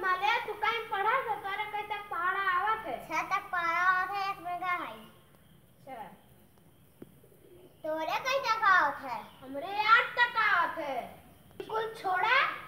माले तू कहीं पढ़ा से तोरे कहीं तक पहाड़ा आवत है 6 तक पहाड़ा आवत है 1 मेगा है। अच्छा तोरे कहीं तक आवत है? हमरे 8 तक आवत है। कुल छोड़ा